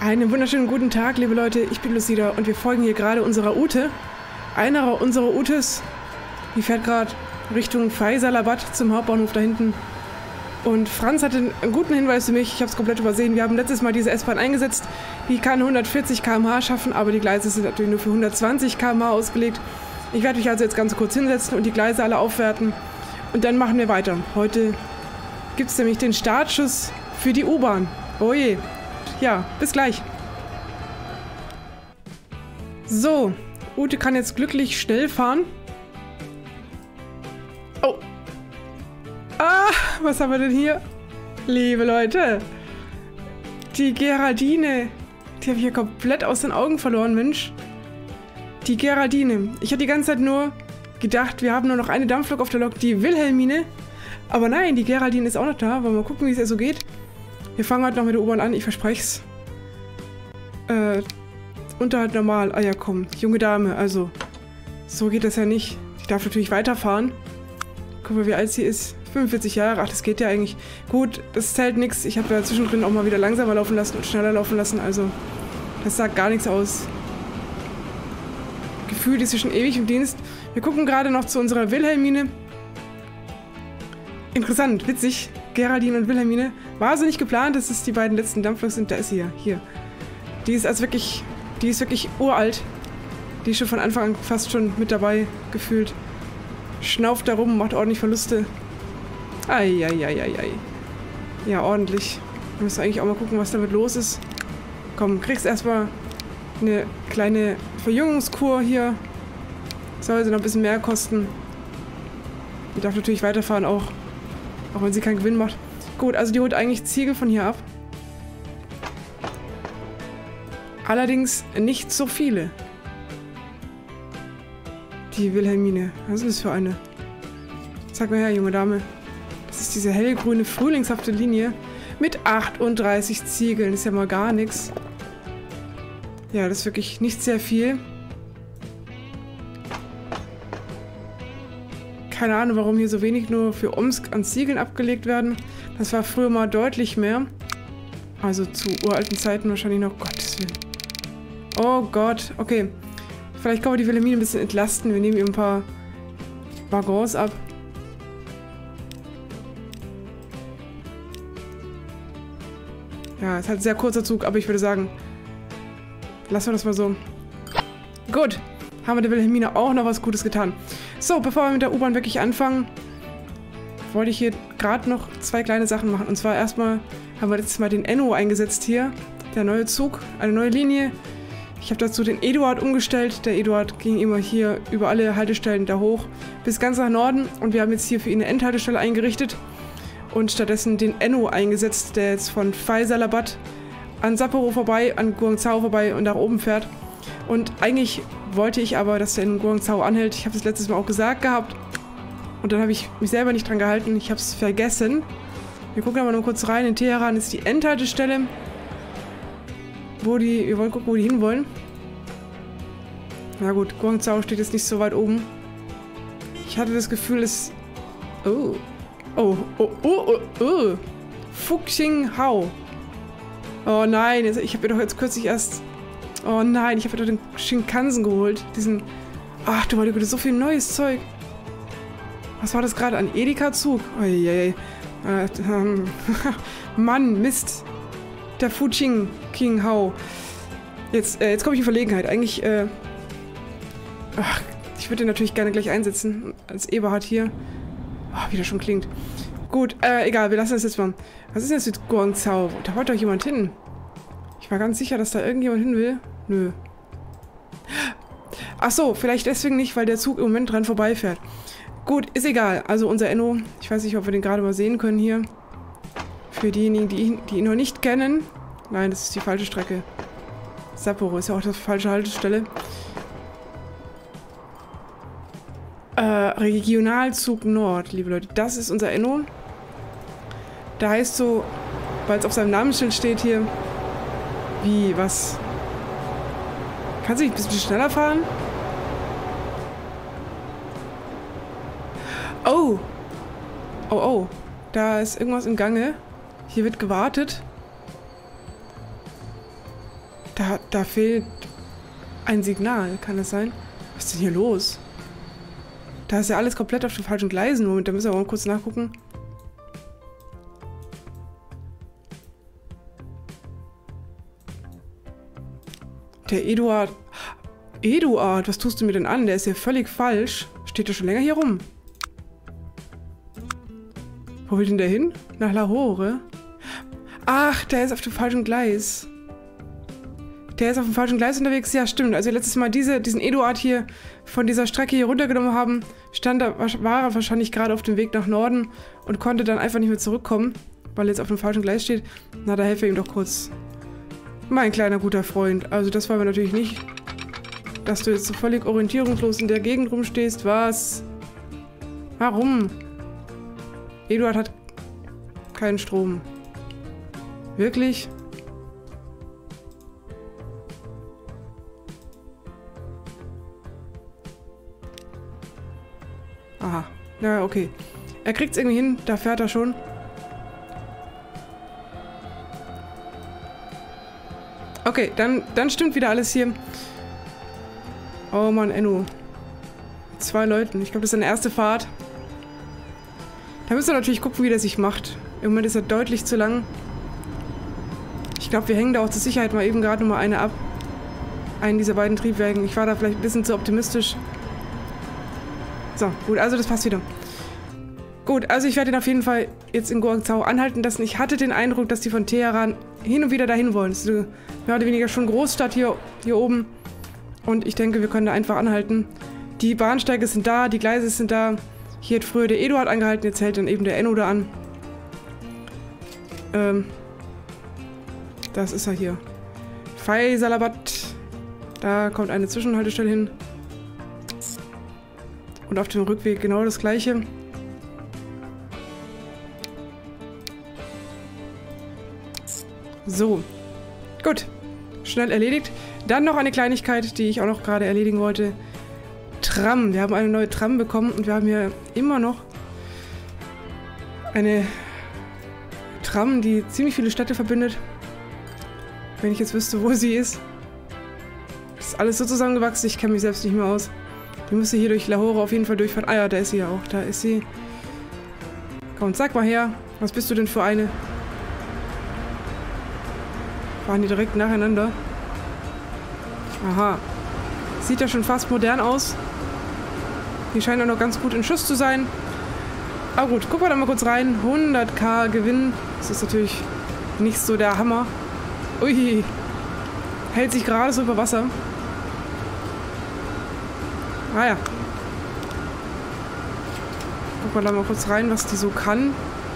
Einen wunderschönen guten Tag, liebe Leute. Ich bin Lucida und wir folgen hier gerade unserer Ute. Einer unserer Utes, die fährt gerade Richtung Faisalabad zum Hauptbahnhof da hinten. Und Franz hatte einen guten Hinweis für mich. Ich habe es komplett übersehen. Wir haben letztes Mal diese S-Bahn eingesetzt. Die kann 140 km/h schaffen, aber die Gleise sind natürlich nur für 120 km/h ausgelegt. Ich werde mich also jetzt ganz kurz hinsetzen und die Gleise alle aufwerten. Und dann machen wir weiter. Heute gibt es nämlich den Startschuss für die U-Bahn. Oh je. Ja, bis gleich. So, Ute kann jetzt glücklich schnell fahren. Oh. Ah, was haben wir denn hier? Liebe Leute. Die Geraldine. Die habe ich hier komplett aus den Augen verloren, Mensch. Die Geraldine. Ich hatte die ganze Zeit nur gedacht, wir haben nur noch eine Dampflok auf der Lok, die Wilhelmine. Aber nein, die Geraldine ist auch noch da. Wollen wir mal gucken, wie es ihr so geht. Wir fangen heute noch mit der U-Bahn an, ich verspreche es. Unterhalt normal. Ah ja, komm. Junge Dame, also. So geht das ja nicht. Die darf natürlich weiterfahren. Guck mal, wie alt sie ist. 45 Jahre. Ach, das geht ja eigentlich. Gut, das zählt nichts. Ich habe ja zwischendrin auch mal wieder langsamer laufen lassen und schneller laufen lassen. Also, das sagt gar nichts aus. Gefühlt ist sie schon ewig im Dienst. Wir gucken gerade noch zu unserer Wilhelmine. Interessant, witzig. Geraldine und Wilhelmine. War so nicht geplant, dass es die beiden letzten Dampfloks sind. Da ist sie ja. Hier. Die ist wirklich uralt. Die ist schon von Anfang an fast schon mit dabei gefühlt. Schnauft da rum, macht ordentlich Verluste. Eieieiei. Ja, ordentlich. Wir müssen eigentlich auch mal gucken, was damit los ist. Komm, kriegst erstmal eine kleine Verjüngungskur hier. Soll sie noch ein bisschen mehr kosten. Die darf natürlich weiterfahren auch wenn sie keinen Gewinn macht. Gut, also die holt eigentlich Ziegel von hier ab. Allerdings nicht so viele. Die Wilhelmine. Was ist das für eine? Sag mal her, junge Dame. Das ist diese hellgrüne, frühlingshafte Linie mit 38 Ziegeln. Ist ja mal gar nichts. Ja, das ist wirklich nicht sehr viel. Keine Ahnung, warum hier so wenig nur für Omsk an Ziegeln abgelegt werden. Das war früher mal deutlich mehr. Also zu uralten Zeiten wahrscheinlich noch. Gottes Willen. Oh Gott. Okay. Vielleicht können wir die Wilhelmine ein bisschen entlasten. Wir nehmen ihr ein paar Waggons ab. Ja, es ist halt ein sehr kurzer Zug, aber ich würde sagen, lassen wir das mal so. Gut. Haben wir der Wilhelmine auch noch was Gutes getan. So, bevor wir mit der U-Bahn wirklich anfangen, wollte ich hier gerade noch zwei kleine Sachen machen. Und zwar erstmal haben wir letztes Mal den Enno eingesetzt hier. Der neue Zug, eine neue Linie. Ich habe dazu den Eduard umgestellt. Der Eduard ging immer hier über alle Haltestellen da hoch bis ganz nach Norden. Und wir haben jetzt hier für ihn eine Endhaltestelle eingerichtet. Und stattdessen den Enno eingesetzt, der jetzt von Faisalabad an Sapporo vorbei, an Guangzhou vorbei und nach oben fährt. Und eigentlich wollte ich aber, dass der in Guangzhou anhält. Ich habe das letztes Mal auch gesagt gehabt. Und dann habe ich mich selber nicht dran gehalten. Ich habe es vergessen. Wir gucken aber noch kurz rein. In Teheran ist die Endhaltestelle. Wir wollen gucken, wo die hinwollen. Na gut, Guangzhou steht jetzt nicht so weit oben. Ich hatte das Gefühl, es... Fuxinghao. Oh nein, ich habe mir doch jetzt kürzlich erst... Oh nein, ich habe mir doch den Shinkansen geholt. Diesen... Ach du meine Güte, so viel neues Zeug. Was war das gerade? Ein Edeka-Zug? Ojeje. Mann, Mist. Der Fuxinghao. Jetzt komme ich in Verlegenheit. Eigentlich, ich würde den natürlich gerne gleich einsetzen. Als Eberhard hier. Oh, wie das schon klingt. Gut, egal, wir lassen das jetzt mal. Was ist denn jetzt mit Guangzhou? Da wollte doch jemand hin. Ich war ganz sicher, dass da irgendjemand hin will. Nö. Ach so, vielleicht deswegen nicht, weil der Zug im Moment dran vorbeifährt. Gut, ist egal. Also unser Enno, ich weiß nicht, ob wir den gerade mal sehen können hier. Für diejenigen, die ihn noch nicht kennen. Nein, das ist die falsche Strecke. Sapporo ist ja auch die falsche Haltestelle. Regionalzug Nord, liebe Leute. Das ist unser Enno. Da heißt so, weil es auf seinem Namensschild steht hier. Wie, was? Kannst du nicht ein bisschen schneller fahren? Oh. Oh. Da ist irgendwas im Gange. Hier wird gewartet. Da fehlt ein Signal, kann das sein? Was ist denn hier los? Da ist ja alles komplett auf den falschen Gleisen. Moment, da müssen wir aber mal kurz nachgucken. Der Eduard. Eduard, was tust du mir denn an? Der ist ja völlig falsch. Steht ja schon länger hier rum. Wo will denn der hin? Nach Lahore? Ach, der ist auf dem falschen Gleis. Der ist auf dem falschen Gleis unterwegs. Ja, stimmt. Als wir letztes Mal diesen Eduard hier von dieser Strecke hier runtergenommen haben, war er wahrscheinlich gerade auf dem Weg nach Norden und konnte dann einfach nicht mehr zurückkommen, weil er jetzt auf dem falschen Gleis steht. Na, da helfen wir ihm doch kurz. Mein kleiner guter Freund. Also das wollen wir natürlich nicht, dass du jetzt so völlig orientierungslos in der Gegend rumstehst. Was? Warum? Eduard hat keinen Strom. Wirklich? Aha. Ja, okay. Er kriegt es irgendwie hin. Da fährt er schon. Okay, dann stimmt wieder alles hier. Oh Mann, Enno. 2 Leuten. Ich glaube, das ist seine erste Fahrt. Da müssen wir natürlich gucken, wie der sich macht. Im Moment ist er deutlich zu lang. Ich glaube, wir hängen da auch zur Sicherheit mal eben gerade nur mal eine ab. Einen dieser beiden Triebwerken. Ich war da vielleicht ein bisschen zu optimistisch. So, gut, also das passt wieder. Gut, also ich werde ihn auf jeden Fall jetzt in Guangzhou anhalten lassen. Ich hatte den Eindruck, dass die von Teheran hin und wieder dahin wollen. Das ist mehr oder weniger schon Großstadt hier oben. Und ich denke, wir können da einfach anhalten. Die Bahnsteige sind da, die Gleise sind da. Hier hat früher der Eduard angehalten, jetzt hält dann eben der Enno da an. Das ist er hier. Faisalabad. Da kommt eine Zwischenhaltestelle hin. Und auf dem Rückweg genau das gleiche. So. Gut. Schnell erledigt. Dann noch eine Kleinigkeit, die ich auch noch gerade erledigen wollte. Tram. Wir haben eine neue Tram bekommen und wir haben hier immer noch eine Tram, die ziemlich viele Städte verbindet. Wenn ich jetzt wüsste, wo sie ist. Das ist alles so zusammengewachsen, ich kenne mich selbst nicht mehr aus. Die müsste hier durch Lahore auf jeden Fall durchfahren. Ah ja, da ist sie ja auch. Da ist sie. Komm, sag mal her. Was bist du denn für eine? Fahren die direkt nacheinander. Aha. Sieht ja schon fast modern aus. Die scheinen auch noch ganz gut in Schuss zu sein. Aber gut, gucken wir da mal kurz rein. 100.000 Gewinn. Das ist natürlich nicht so der Hammer. Ui. Hält sich gerade so über Wasser. Ah ja. Gucken wir da mal kurz rein, was die so kann.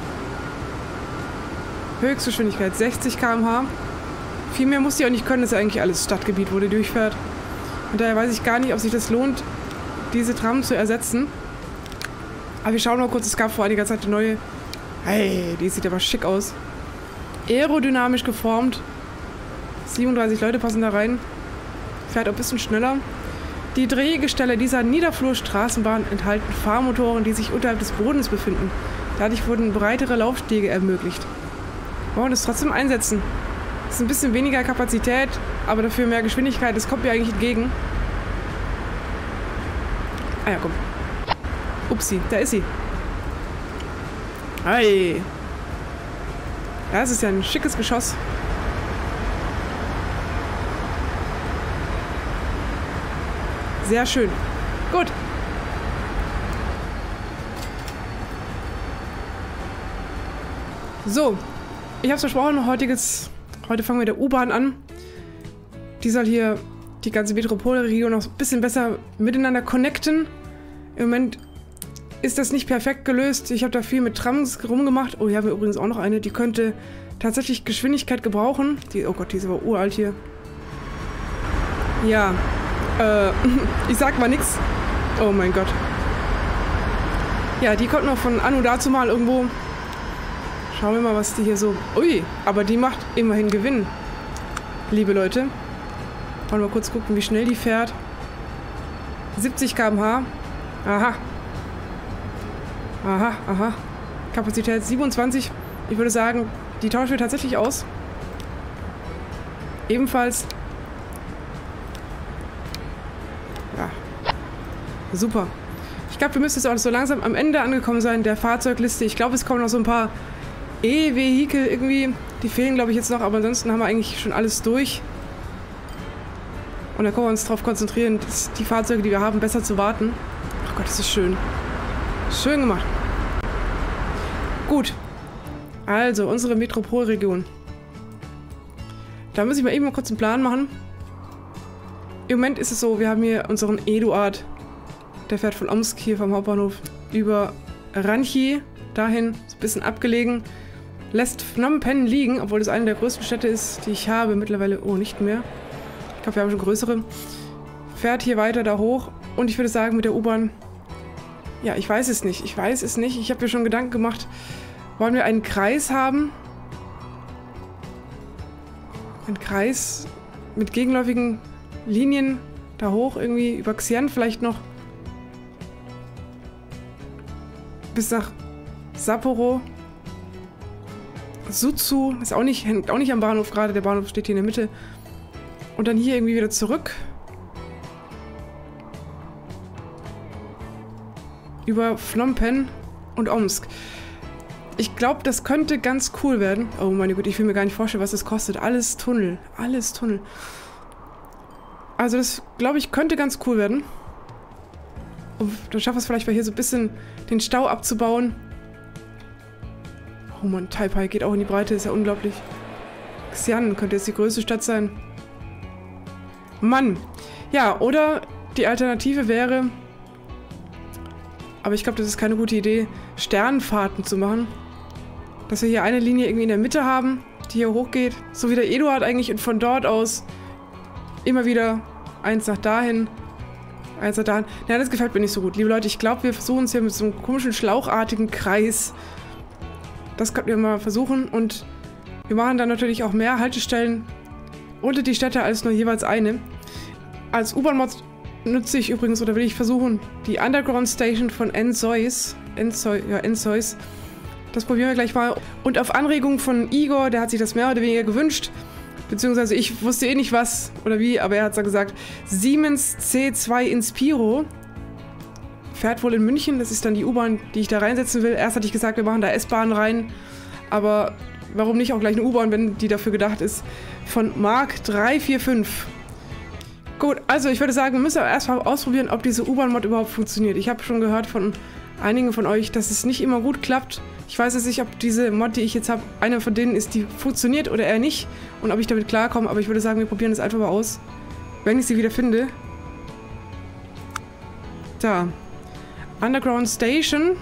Höchstgeschwindigkeit 60 km/h. Viel mehr muss die auch nicht können. Das ist ja eigentlich alles Stadtgebiet, wo die durchfährt. Und daher weiß ich gar nicht, ob sich das lohnt, diese Tram zu ersetzen. Aber wir schauen mal kurz. Es gab vor einiger Zeit eine neue. Hey, die sieht aber schick aus. Aerodynamisch geformt. 37 Leute passen da rein. Fährt auch ein bisschen schneller. Die Drehgestelle dieser Niederflurstraßenbahn enthalten Fahrmotoren, die sich unterhalb des Bodens befinden. Dadurch wurden breitere Laufstege ermöglicht. Wollen wir das trotzdem einsetzen? Das ist ein bisschen weniger Kapazität, aber dafür mehr Geschwindigkeit. Das kommt mir eigentlich entgegen. Ah ja, komm. Upsi, da ist sie. Hey. Das ist ja ein schickes Geschoss. Sehr schön. Gut. So. Ich habe es versprochen, heute fangen wir mit der U-Bahn an. Die soll hier die ganze Metropolregion noch ein bisschen besser miteinander connecten. Im Moment ist das nicht perfekt gelöst. Ich habe da viel mit Trams rumgemacht. Oh, hier haben wir übrigens auch noch eine. Die könnte tatsächlich Geschwindigkeit gebrauchen. Oh Gott, die ist aber uralt hier. Ja. Ich sag mal nix. Oh mein Gott. Ja, die kommt noch von Anno dazu mal irgendwo. Schauen wir mal, was die hier so... Ui, aber die macht immerhin Gewinn. Liebe Leute. Wollen wir mal kurz gucken, wie schnell die fährt. 70 km/h. Aha. Aha, aha. Kapazität 27. Ich würde sagen, die tauschen wir tatsächlich aus. Ebenfalls Super. Ich glaube, wir müssen jetzt auch so langsam am Ende angekommen sein der Fahrzeugliste. Ich glaube, es kommen noch so ein paar E-Vehikel irgendwie. Die fehlen, glaube ich, jetzt noch, aber ansonsten haben wir eigentlich schon alles durch. Und da können wir uns darauf konzentrieren, die Fahrzeuge, die wir haben, besser zu warten. Ach Gott, das ist schön. Schön gemacht. Gut. Also, unsere Metropolregion. Da muss ich mal eben mal kurz einen Plan machen. Im Moment ist es so, wir haben hier unseren Eduard. Der fährt von Omsk hier vom Hauptbahnhof über Ranchi dahin, so ein bisschen abgelegen. Lässt Phnom Penh liegen, obwohl das eine der größten Städte ist, die ich habe. Mittlerweile, oh, nicht mehr. Ich glaube, wir haben schon größere. Fährt hier weiter da hoch. Und ich würde sagen, mit der U-Bahn... Ja, ich weiß es nicht. Ich weiß es nicht. Ich habe mir schon Gedanken gemacht. Wollen wir einen Kreis haben? Ein Kreis mit gegenläufigen Linien da hoch, irgendwie über Xi'an vielleicht noch bis nach Sapporo. Sutsu ist auch nicht, hängt auch nicht am Bahnhof gerade, der Bahnhof steht hier in der Mitte. Und dann hier irgendwie wieder zurück. Über Phnom Penh und Omsk. Ich glaube, das könnte ganz cool werden. Oh meine Güte, ich will mir gar nicht vorstellen, was das kostet. Alles Tunnel. Alles Tunnel. Also das, glaube ich, könnte ganz cool werden. Und dann schaffen wir es vielleicht mal hier so ein bisschen den Stau abzubauen. Oh Mann, Taipei geht auch in die Breite, ist ja unglaublich. Xi'an könnte jetzt die größte Stadt sein. Mann. Ja, oder die Alternative wäre... Aber ich glaube, das ist keine gute Idee, Sternfahrten zu machen. Dass wir hier eine Linie irgendwie in der Mitte haben, die hier hochgeht. So wie der Eduard eigentlich und von dort aus immer wieder eins nach dahin, eins nach dahin. Ja, das gefällt mir nicht so gut. Liebe Leute, ich glaube, wir versuchen es hier mit so einem komischen, schlauchartigen Kreis. Das könnten wir mal versuchen. Und wir machen dann natürlich auch mehr Haltestellen unter die Städte als nur jeweils eine. Als U-Bahn-Mod nutze ich übrigens, oder will ich versuchen, die Underground Station von Ensois. Ensois. Das probieren wir gleich mal. Und auf Anregung von Igor, der hat sich das mehr oder weniger gewünscht. Beziehungsweise ich wusste eh nicht was oder wie, aber er hat es gesagt. Siemens C2 Inspiro fährt wohl in München. Das ist dann die U-Bahn, die ich da reinsetzen will. Erst hatte ich gesagt, wir machen da S-Bahn rein. Aber warum nicht auch gleich eine U-Bahn, wenn die dafür gedacht ist. Von Mark 345. Gut, also ich würde sagen, wir müssen aber erstmal ausprobieren, ob diese U-Bahn-Mod überhaupt funktioniert. Ich habe schon gehört von einigen von euch, dass es nicht immer gut klappt. Ich weiß jetzt nicht, ob diese Mod, die ich jetzt habe, eine von denen ist, die funktioniert oder eher nicht. Und ob ich damit klarkomme, aber ich würde sagen, wir probieren das einfach mal aus. Wenn ich sie wieder finde. Da. Underground Station.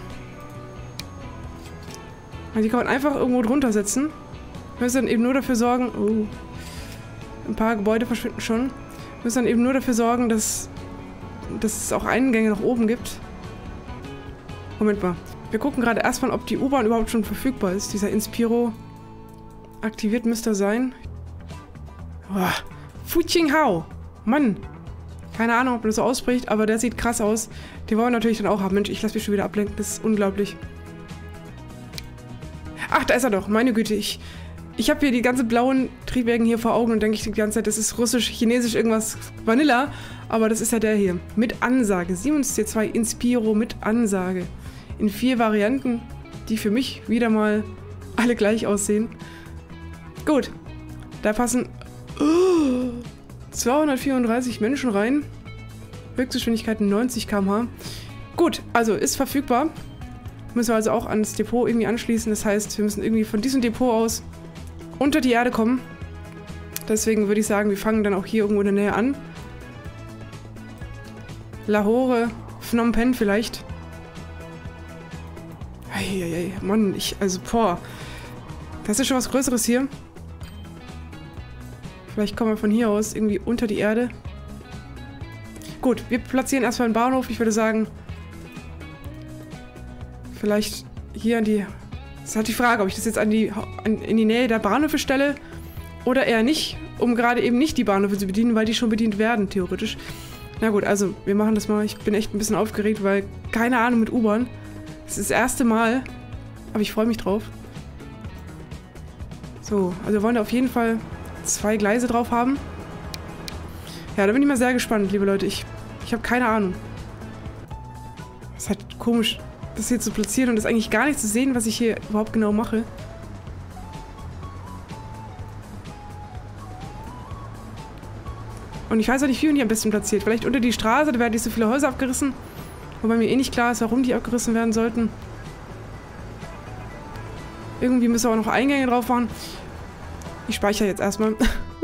Die kann man einfach irgendwo drunter setzen. Wir müssen dann eben nur dafür sorgen... Oh. Ein paar Gebäude verschwinden schon. Wir müssen dann eben nur dafür sorgen, dass es auch Eingänge nach oben gibt. Moment mal. Wir gucken gerade erstmal, ob die U-Bahn überhaupt schon verfügbar ist. Dieser Inspiro aktiviert müsste er sein. Oh, Fu Qinghao. Mann. Keine Ahnung, ob man das so ausspricht, aber der sieht krass aus. Den wollen wir natürlich dann auch haben. Mensch, ich lasse mich schon wieder ablenken. Das ist unglaublich. Ach, da ist er doch. Meine Güte, ich habe hier die ganzen blauen Triebwerke hier vor Augen und denke ich die ganze Zeit, das ist russisch, chinesisch, irgendwas Vanilla. Aber das ist ja der hier. Mit Ansage. Siemens C2 Inspiro mit Ansage. In 4 Varianten, die für mich wieder mal alle gleich aussehen. Gut. Da passen 234 Menschen rein. Höchstgeschwindigkeit 90 km/h. Gut, also ist verfügbar. Müssen wir also auch ans Depot irgendwie anschließen. Das heißt, wir müssen irgendwie von diesem Depot aus unter die Erde kommen. Deswegen würde ich sagen, wir fangen dann auch hier irgendwo in der Nähe an. Lahore, Phnom Penh vielleicht. Eieiei, Mann, boah. Das ist schon was Größeres hier. Vielleicht kommen wir von hier aus irgendwie unter die Erde. Gut, wir platzieren erstmal einen Bahnhof. Ich würde sagen, vielleicht hier an die... Das ist halt die Frage, ob ich das jetzt in die Nähe der Bahnhöfe stelle oder eher nicht, um gerade eben nicht die Bahnhöfe zu bedienen, weil die schon bedient werden, theoretisch. Na gut, also wir machen das mal. Ich bin echt ein bisschen aufgeregt, weil keine Ahnung mit U-Bahn. Das ist das erste Mal, aber ich freue mich drauf. So, also wir wollen da auf jeden Fall 2 Gleise drauf haben. Ja, da bin ich mal sehr gespannt, liebe Leute. Ich habe keine Ahnung. ist halt komisch, das hier zu platzieren und ist eigentlich gar nicht zu sehen, was ich hier überhaupt genau mache. Und ich weiß auch nicht, wie man die am besten platziert. Vielleicht unter die Straße, da werden nicht so viele Häuser abgerissen. Wobei mir eh nicht klar ist, warum die abgerissen werden sollten. Irgendwie müssen wir auch noch Eingänge drauf machen. Ich speichere jetzt erstmal.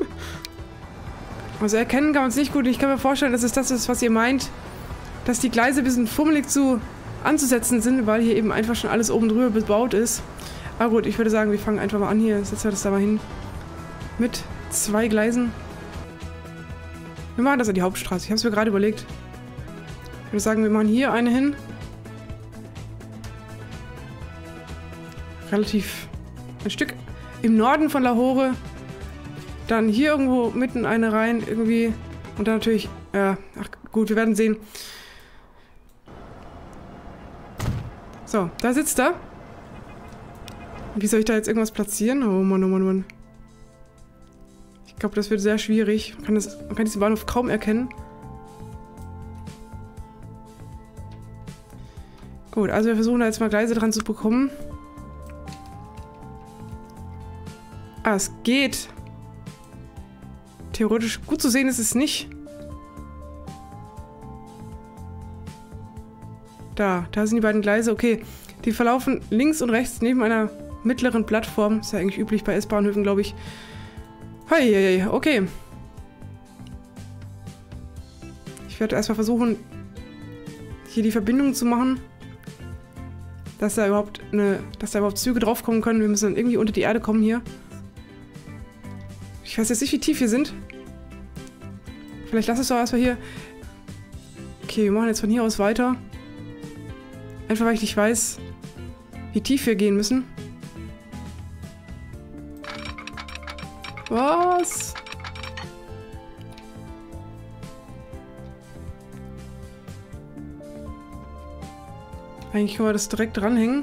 Also erkennen kann man es nicht gut. Ich kann mir vorstellen, dass es das ist, was ihr meint. Dass die Gleise ein bisschen fummelig anzusetzen sind, weil hier eben einfach schon alles oben drüber bebaut ist. Aber gut, ich würde sagen, wir fangen einfach mal an hier. Setzen wir das da mal hin. Mit 2 Gleisen. Wir machen das an die Hauptstraße. Ich habe es mir gerade überlegt. Ich würde sagen, wir machen hier eine hin. Relativ ein Stück im Norden von Lahore. Dann hier irgendwo mitten eine rein irgendwie. Und dann natürlich, ja, ach gut, wir werden sehen. So, da sitzt er. Wie soll ich da jetzt irgendwas platzieren? Oh Mann, oh Mann, oh Mann. Ich glaube, das wird sehr schwierig. Man kann diesen Bahnhof kaum erkennen. Gut, also wir versuchen da jetzt mal Gleise dran zu bekommen. Ah, es geht. Theoretisch gut zu sehen ist es nicht. Da sind die beiden Gleise. Okay, die verlaufen links und rechts neben einer mittleren Plattform. Ist ja eigentlich üblich bei S-Bahnhöfen, glaube ich. Hey, okay. Ich werde erstmal versuchen, hier die Verbindung zu machen. Dass da überhaupt Züge draufkommen können. Wir müssen dann irgendwie unter die Erde kommen hier. Ich weiß jetzt nicht, wie tief wir sind. Vielleicht lass es doch erstmal hier. Okay, wir machen jetzt von hier aus weiter. Einfach, weil ich nicht weiß, wie tief wir gehen müssen. Was? Eigentlich können wir das direkt dranhängen.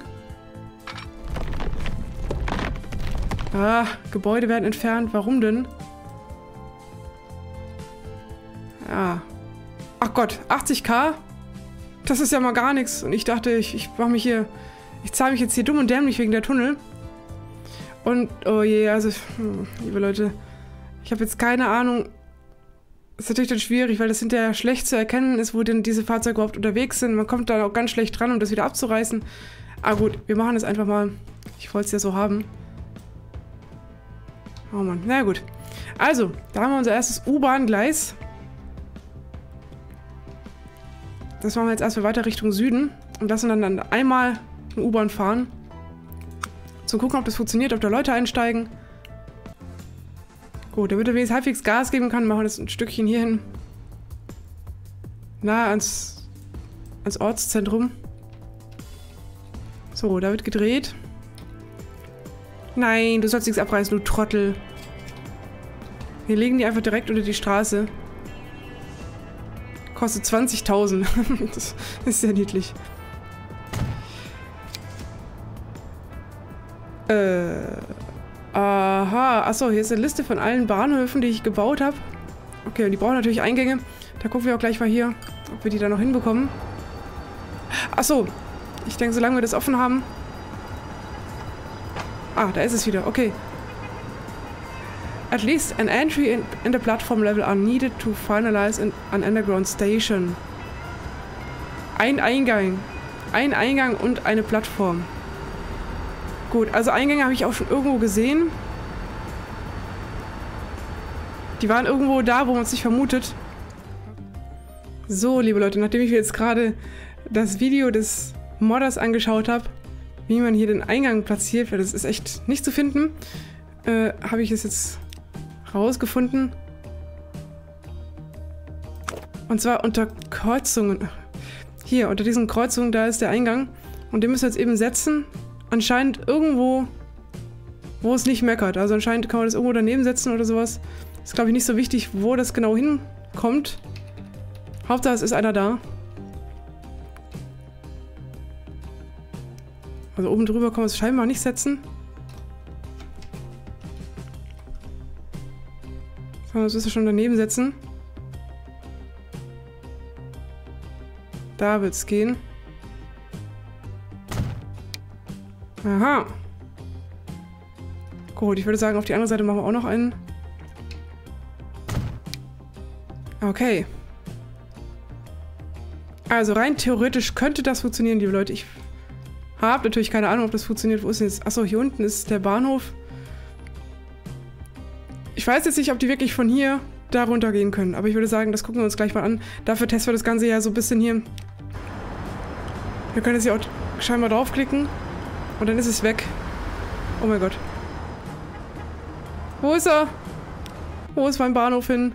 Ah, Gebäude werden entfernt. Warum denn? Ja. Ach Gott, 80.000? Das ist ja mal gar nichts. Und ich dachte, ich mache mich hier... Ich zahle mich jetzt hier dumm und dämlich wegen der Tunnel. Und, oh je, also, liebe Leute, ich habe jetzt keine Ahnung. Das ist natürlich dann schwierig, weil das hinterher schlecht zu erkennen ist, wo denn diese Fahrzeuge überhaupt unterwegs sind. Man kommt da auch ganz schlecht dran, um das wieder abzureißen. Aber gut, wir machen das einfach mal. Ich wollte es ja so haben. Oh Mann, na gut. Also, da haben wir unser erstes U-Bahn-Gleis. Das machen wir jetzt erstmal weiter Richtung Süden und lassen dann einmal eine U-Bahn fahren. Zum gucken, ob das funktioniert, ob da Leute einsteigen. Gut, damit er wenigstens halbwegs Gas geben kann, machen wir das ein Stückchen hier hin. Nahe ans Ortszentrum. So, da wird gedreht. Nein, du sollst nichts abreißen, du Trottel. Wir legen die einfach direkt unter die Straße. Kostet 20.000. Das ist sehr niedlich. Aha. Achso, hier ist eine Liste von allen Bahnhöfen, die ich gebaut habe. Okay, und die brauchen natürlich Eingänge. Da gucken wir auch gleich mal hier, ob wir die da noch hinbekommen. Achso. Ich denke, solange wir das offen haben... Ah, da ist es wieder. Okay. At least an entry in the platform level are needed to finalize an underground station. Ein Eingang. Ein Eingang und eine Plattform. Gut, also Eingänge habe ich auch schon irgendwo gesehen. Die waren irgendwo da, wo man es nicht vermutet. So, liebe Leute, nachdem ich mir jetzt gerade das Video des Modders angeschaut habe, wie man hier den Eingang platziert, weil das ist echt nicht zu finden, habe ich es jetzt rausgefunden. Und zwar unter Kreuzungen. Hier, unter diesen Kreuzungen, da ist der Eingang. Und den müssen wir jetzt eben setzen. Anscheinend irgendwo, wo es nicht meckert. Also anscheinend kann man das irgendwo daneben setzen oder sowas. Ist, glaube ich, nicht so wichtig, wo das genau hinkommt. Hauptsache, es ist einer da. Also oben drüber kann man es scheinbar nicht setzen. Sondern das müssen wir schon daneben setzen. Da wird es gehen. Aha. Gut, ich würde sagen, auf die andere Seite machen wir auch noch einen. Okay. Also rein theoretisch könnte das funktionieren, liebe Leute. Ich habe natürlich keine Ahnung, ob das funktioniert. Wo ist denn jetzt? Achso, hier unten ist der Bahnhof. Ich weiß jetzt nicht, ob die wirklich von hier da runter gehen können. Aber ich würde sagen, das gucken wir uns gleich mal an. Dafür testen wir das Ganze ja so ein bisschen hier. Wir können jetzt hier auch scheinbar draufklicken. Und dann ist es weg. Oh mein Gott. Wo ist er? Wo ist mein Bahnhof hin?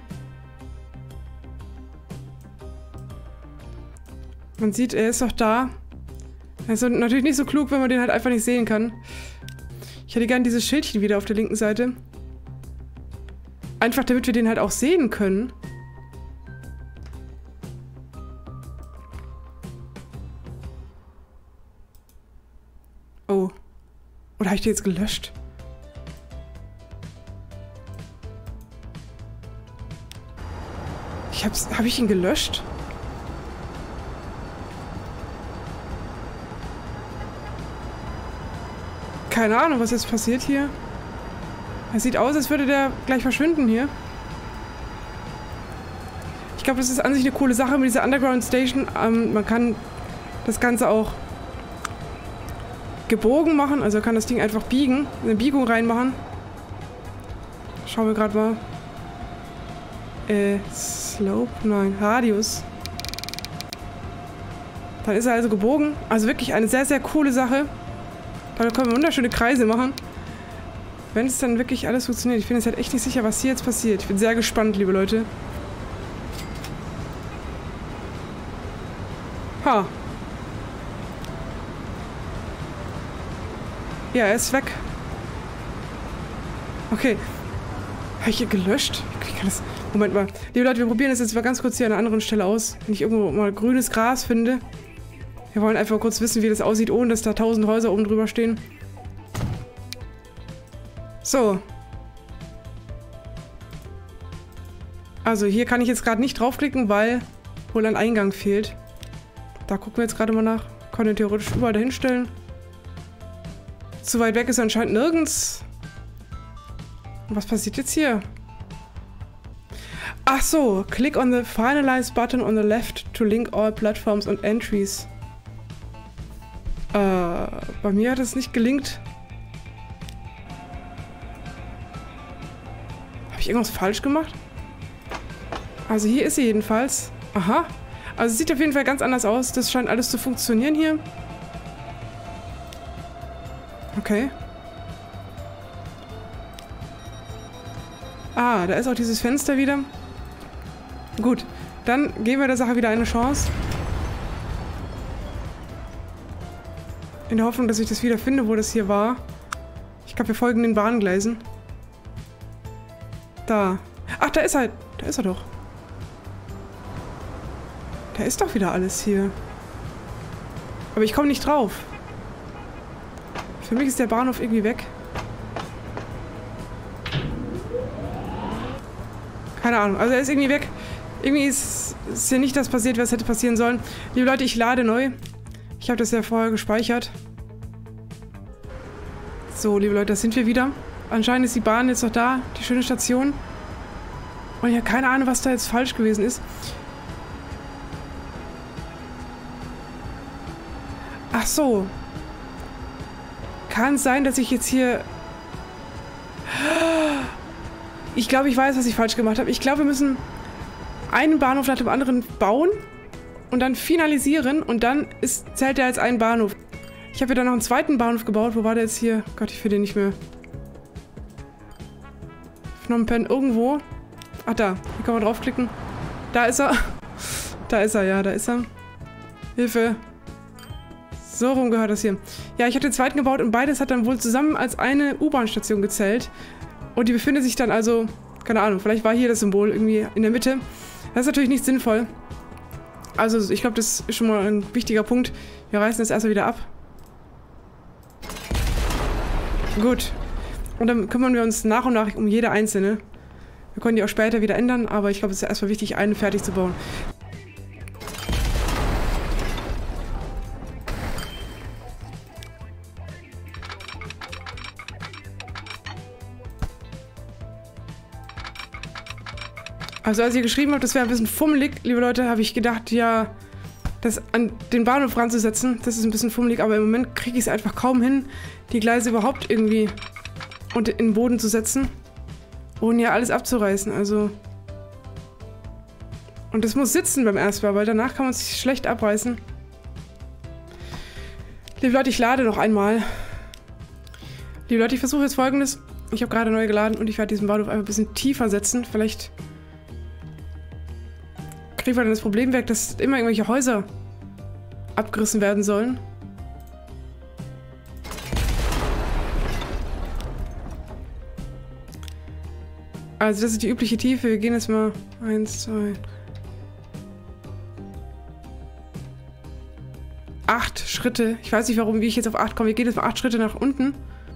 Man sieht, er ist doch da. Er ist natürlich nicht so klug, wenn man den halt einfach nicht sehen kann. Ich hätte gern dieses Schildchen wieder auf der linken Seite. Einfach damit wir den halt auch sehen können. Oh. Oder habe ich den jetzt gelöscht? Habe ich ihn gelöscht? Keine Ahnung, was jetzt passiert hier. Es sieht aus, als würde der gleich verschwinden hier. Ich glaube, das ist an sich eine coole Sache mit dieser Underground Station. Man kann das Ganze auch gebogen machen. Also kann das Ding einfach biegen. Eine Biegung reinmachen. Schauen wir gerade mal. Slope? Nein, Radius. Dann ist er also gebogen. Also wirklich eine sehr, sehr coole Sache. Da können wir wunderschöne Kreise machen. Wenn es dann wirklich alles funktioniert. Ich bin jetzt halt echt nicht sicher, was hier jetzt passiert. Ich bin sehr gespannt, liebe Leute. Ha. Ja, er ist weg. Okay. Habe ich hier gelöscht? Ich kann das... Moment mal. Liebe Leute, wir probieren das jetzt mal ganz kurz hier an einer anderen Stelle aus. Wenn ich irgendwo mal grünes Gras finde. Wir wollen einfach kurz wissen, wie das aussieht, ohne dass da 1000 Häuser oben drüber stehen. So. Also hier kann ich jetzt gerade nicht draufklicken, weil wohl ein Eingang fehlt. Da gucken wir jetzt gerade mal nach. Kann den theoretisch überall dahin stellen. Zu weit weg ist er anscheinend nirgends. Und was passiert jetzt hier? Ach so. Click on the Finalize button on the left to link all platforms and entries. Bei mir hat es nicht gelingt. Habe ich irgendwas falsch gemacht? Also hier ist sie jedenfalls. Aha. Also es sieht auf jeden Fall ganz anders aus. Das scheint alles zu funktionieren hier. Okay. Ah, da ist auch dieses Fenster wieder. Gut. Dann geben wir der Sache wieder eine Chance. In der Hoffnung, dass ich das wieder finde, wo das hier war. Ich glaube, wir folgen den Bahngleisen. Da. Ach, da ist er. Da ist er doch. Da ist doch wieder alles hier. Aber ich komme nicht drauf. Für mich ist der Bahnhof irgendwie weg. Keine Ahnung. Also er ist irgendwie weg. Irgendwie ist hier nicht das passiert, was hätte passieren sollen. Liebe Leute, ich lade neu. Ich habe das ja vorher gespeichert. So, liebe Leute, da sind wir wieder. Anscheinend ist die Bahn jetzt noch da. Die schöne Station. Und ich habe keine Ahnung, was da jetzt falsch gewesen ist. Ach so. Kann es sein, dass ich jetzt hier... Ich glaube, ich weiß, was ich falsch gemacht habe. Ich glaube, wir müssen einen Bahnhof nach dem anderen bauen und dann finalisieren und dann zählt der als ein Bahnhof. Ich habe ja dann noch einen zweiten Bahnhof gebaut. Wo war der jetzt hier? Gott, ich finde den nicht mehr. Phnom Penh irgendwo. Ach, da. Hier kann man draufklicken. Da ist er. Da ist er, ja, da ist er. Hilfe. So rum gehört das hier. Ja, ich habe den zweiten gebaut und beides hat dann wohl zusammen als eine U-Bahn-Station gezählt. Und die befindet sich dann also, keine Ahnung, vielleicht war hier das Symbol irgendwie in der Mitte. Das ist natürlich nicht sinnvoll. Also ich glaube, das ist schon mal ein wichtiger Punkt. Wir reißen das erstmal wieder ab. Gut. Und dann kümmern wir uns nach und nach um jede einzelne. Wir können die auch später wieder ändern, aber ich glaube, es ist erstmal wichtig, einen fertig zu bauen. Also als ich geschrieben habe, das wäre ein bisschen fummelig, liebe Leute, habe ich gedacht, ja, das an den Bahnhof ranzusetzen, das ist ein bisschen fummelig, aber im Moment kriege ich es einfach kaum hin, die Gleise überhaupt irgendwie in den Boden zu setzen, ohne ja alles abzureißen, also... Und das muss sitzen beim ersten Mal, weil danach kann man es schlecht abreißen. Liebe Leute, ich lade noch einmal. Liebe Leute, ich versuche jetzt Folgendes. Ich habe gerade neu geladen und ich werde diesen Bahnhof einfach ein bisschen tiefer setzen. Vielleicht kriegen wir dann das Problem weg, dass immer irgendwelche Häuser abgerissen werden sollen. Also das ist die übliche Tiefe. Wir gehen jetzt mal 1, 2... 8 Schritte. Ich weiß nicht, wie ich jetzt auf 8 komme. Wir gehen jetzt mal 8 Schritte nach unten.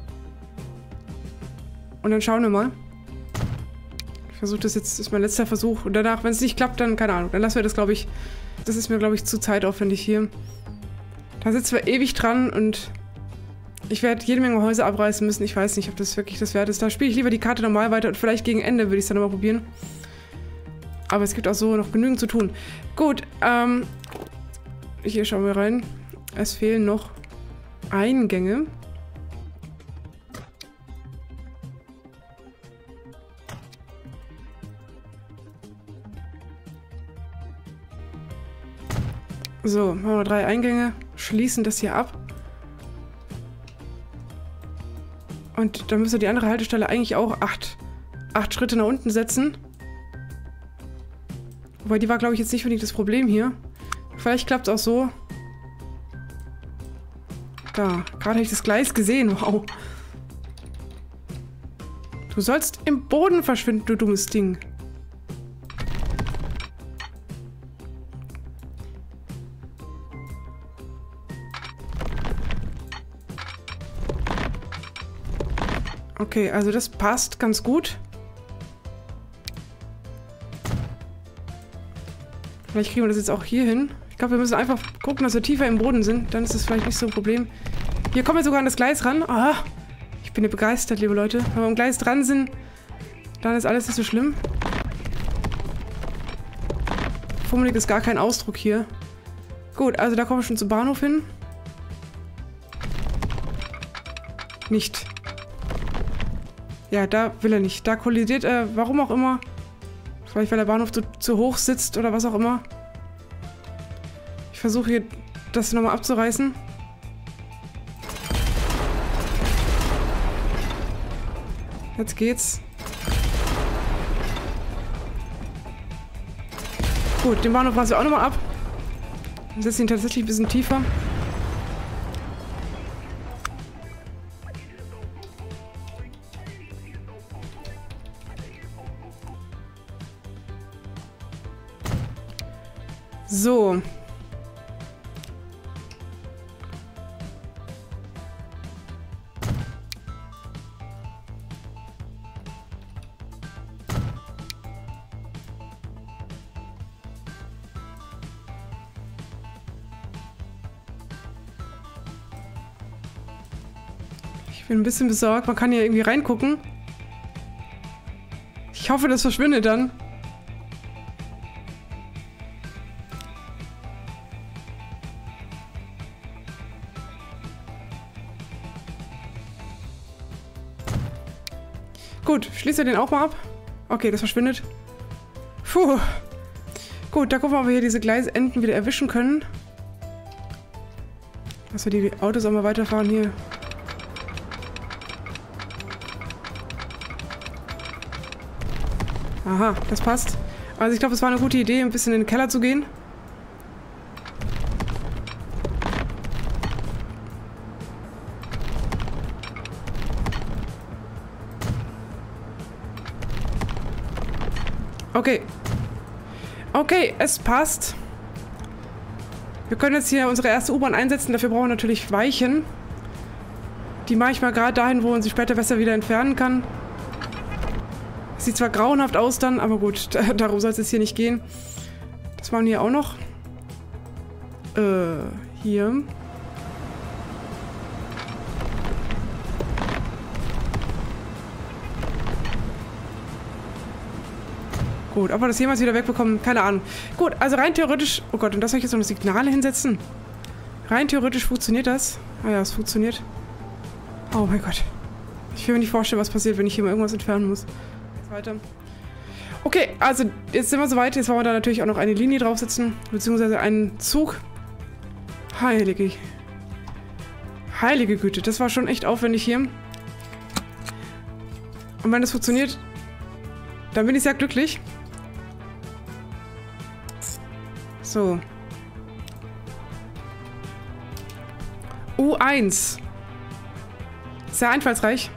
Und dann schauen wir mal. Ich versuche das jetzt, das ist mein letzter Versuch. Und danach, wenn es nicht klappt, dann, keine Ahnung, dann lassen wir das, glaube ich, das ist mir, glaube ich, zu zeitaufwendig hier. Da sitzen wir ewig dran und ich werde jede Menge Häuser abreißen müssen. Ich weiß nicht, ob das wirklich das wert ist. Da spiele ich lieber die Karte normal weiter und vielleicht gegen Ende würde ich es dann nochmal probieren. Aber es gibt auch so noch genügend zu tun. Gut, hier schauen wir rein. Es fehlen noch Eingänge. So, machen wir 3 Eingänge, schließen das hier ab. Und dann müssen wir die andere Haltestelle eigentlich auch 8 Schritte nach unten setzen. Wobei die war, glaube ich, jetzt nicht unbedingt das Problem hier. Vielleicht klappt es auch so. Da, gerade habe ich das Gleis gesehen. Wow. Du sollst im Boden verschwinden, du dummes Ding. Okay, also das passt ganz gut. Vielleicht kriegen wir das jetzt auch hier hin. Ich glaube, wir müssen einfach gucken, dass wir tiefer im Boden sind. Dann ist das vielleicht nicht so ein Problem. Hier kommen wir sogar an das Gleis ran. Ah, ich bin ja begeistert, liebe Leute. Wenn wir am Gleis dran sind, dann ist alles nicht so schlimm. Fummelig ist gar kein Ausdruck hier. Gut, also da kommen wir schon zum Bahnhof hin. Nicht. Ja, da will er nicht. Da kollidiert er, warum auch immer. Vielleicht, weil der Bahnhof zu hoch sitzt oder was auch immer. Ich versuche hier das nochmal abzureißen. Jetzt geht's. Gut, den Bahnhof reißen wir auch nochmal ab. Wir setzen ihn tatsächlich ein bisschen tiefer. So. Ich bin ein bisschen besorgt. Man kann hier irgendwie reingucken. Ich hoffe, das verschwindet dann. Gut, schließen wir den auch mal ab. Okay, das verschwindet. Puh. Gut, da gucken wir, ob wir hier diese Gleisenden wieder erwischen können. Dass wir die Autos auch mal weiterfahren hier. Aha, das passt. Also ich glaube, es war eine gute Idee, ein bisschen in den Keller zu gehen. Okay. Okay, es passt. Wir können jetzt hier unsere erste U-Bahn einsetzen. Dafür brauchen wir natürlich Weichen. Die mache ich mal gerade dahin, wo man sie später besser wieder entfernen kann. Sieht zwar grauenhaft aus dann, aber gut, darum soll es jetzt hier nicht gehen. Das machen wir hier auch noch. Hier. Gut, ob wir das jemals wieder wegbekommen, keine Ahnung. Gut, also rein theoretisch... Oh Gott, und das soll ich jetzt noch Signale hinsetzen? Rein theoretisch funktioniert das. Ah ja, es funktioniert. Oh mein Gott. Ich will mir nicht vorstellen, was passiert, wenn ich hier mal irgendwas entfernen muss. Jetzt weiter. Okay, also jetzt sind wir soweit. Jetzt wollen wir da natürlich auch noch eine Linie draufsetzen. Beziehungsweise einen Zug. Heilige Güte, das war schon echt aufwendig hier. Und wenn das funktioniert, dann bin ich sehr glücklich. So. U1. Sehr einfallsreich.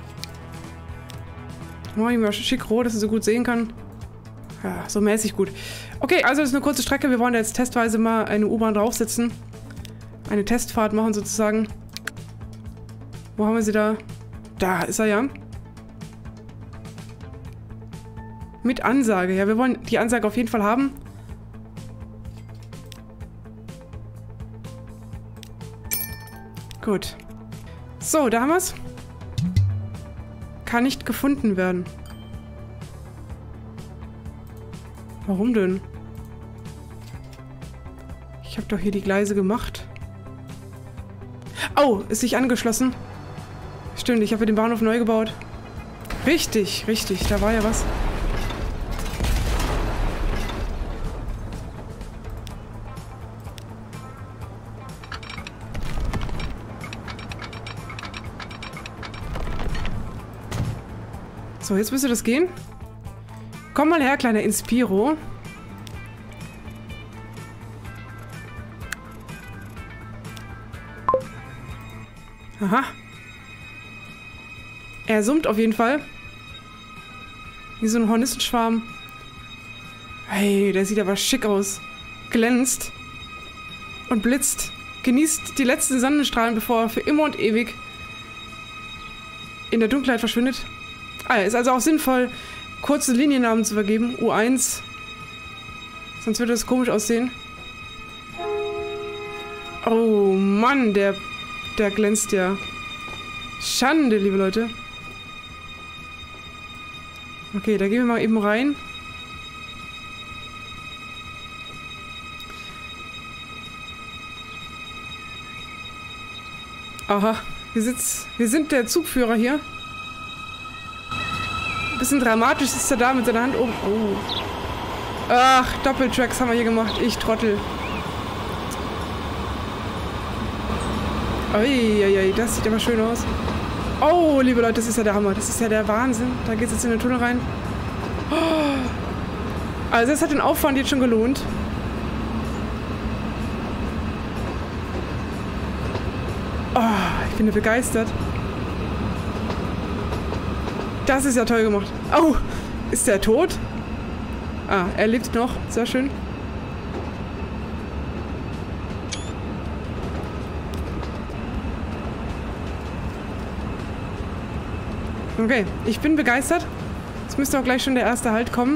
Oh, ich mal schick rot, dass ich so gut sehen kann. Ja, so mäßig gut. Okay, also das ist eine kurze Strecke. Wir wollen da jetzt testweise mal eine U-Bahn draufsetzen. Eine Testfahrt machen sozusagen. Wo haben wir sie da? Da ist er ja. Mit Ansage. Ja, wir wollen die Ansage auf jeden Fall haben. Gut. So, da haben wir es. Kann nicht gefunden werden. Warum denn? Ich habe doch hier die Gleise gemacht. Oh, ist nicht angeschlossen. Stimmt, ich habe den Bahnhof neu gebaut. Richtig, richtig, da war ja was. So, jetzt müsste das gehen. Komm mal her, kleiner Inspiro. Aha. Er summt auf jeden Fall. Wie so ein Hornissenschwarm. Hey, der sieht aber schick aus. Glänzt. Und blitzt. Genießt die letzten Sonnenstrahlen, bevor er für immer und ewig in der Dunkelheit verschwindet. Ah, ist also auch sinnvoll, kurze Liniennamen zu vergeben. U1. Sonst würde das komisch aussehen. Oh Mann, der glänzt ja. Schande, liebe Leute. Okay, da gehen wir mal eben rein. Aha, wir sind der Zugführer hier. Bisschen dramatisch ist er da mit seiner Hand oben. Oh. Ach, Doppeltracks haben wir hier gemacht. Ich Trottel. Uiuiui, das sieht aber schön aus. Oh, liebe Leute, das ist ja der Hammer. Das ist ja der Wahnsinn. Da geht es jetzt in den Tunnel rein. Oh. Also das hat den Aufwand jetzt schon gelohnt. Oh, ich bin ja begeistert. Das ist ja toll gemacht. Oh, ist der tot? Ah, er lebt noch. Sehr schön. Okay, ich bin begeistert. Jetzt müsste auch gleich schon der erste Halt kommen.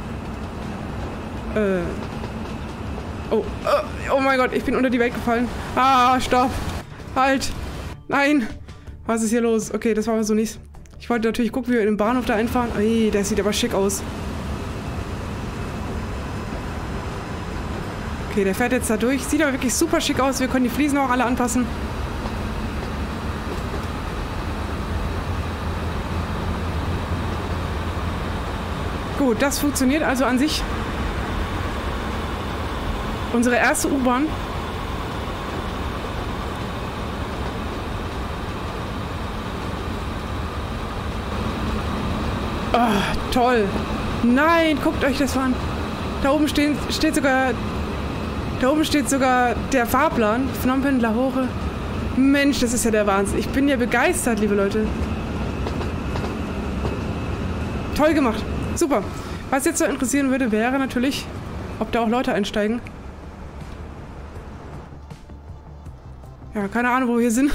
Oh mein Gott, ich bin unter die Welt gefallen. Ah, stopp. Halt. Nein. Was ist hier los? Okay, das war aber so nicht. Ich wollte natürlich gucken, wie wir in den Bahnhof da einfahren. Ey, der sieht aber schick aus. Okay, der fährt jetzt da durch. Sieht aber wirklich super schick aus. Wir können die Fliesen auch alle anpassen. Gut, das funktioniert also an sich. Unsere erste U-Bahn. Oh, toll. Nein, guckt euch das mal an. Da oben steht sogar der Fahrplan. Phnom Penh, Lahore. Mensch, das ist ja der Wahnsinn. Ich bin ja begeistert, liebe Leute. Toll gemacht. Super. Was jetzt so interessieren würde, wäre natürlich, ob da auch Leute einsteigen. Ja, keine Ahnung, wo wir hier sind.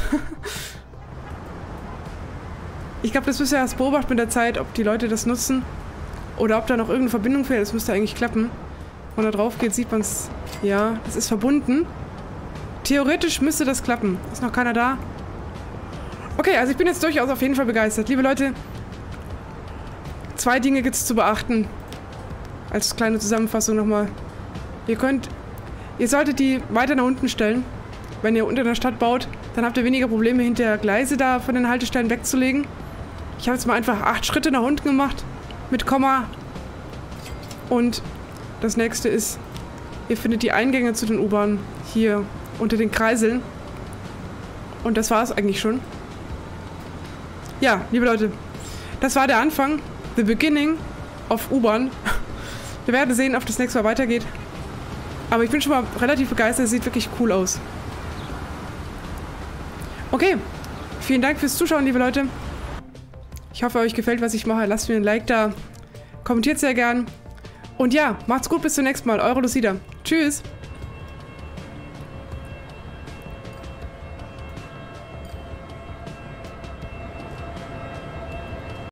Ich glaube, das müsst ihr erst beobachten mit der Zeit, ob die Leute das nutzen. Oder ob da noch irgendeine Verbindung fehlt. Das müsste eigentlich klappen. Wenn man da drauf geht, sieht man es. Ja, das ist verbunden. Theoretisch müsste das klappen. Ist noch keiner da? Okay, also ich bin jetzt durchaus auf jeden Fall begeistert. Liebe Leute, 2 Dinge gibt es zu beachten. Als kleine Zusammenfassung nochmal. Ihr solltet die weiter nach unten stellen. Wenn ihr unter der Stadt baut, dann habt ihr weniger Probleme, hinter Gleise da von den Haltestellen wegzulegen. Ich habe jetzt mal einfach 8 Schritte nach unten gemacht. Mit Komma. Und das nächste ist, ihr findet die Eingänge zu den U-Bahnen hier unter den Kreiseln. Und das war es eigentlich schon. Ja, liebe Leute, das war der Anfang. The beginning of U-Bahn. Wir werden sehen, ob das nächste Mal weitergeht. Aber ich bin schon mal relativ begeistert. Sieht wirklich cool aus. Okay. Vielen Dank fürs Zuschauen, liebe Leute. Ich hoffe, euch gefällt, was ich mache. Lasst mir ein Like da. Kommentiert sehr gern. Und ja, macht's gut, bis zum nächsten Mal. Eure Lucida. Tschüss.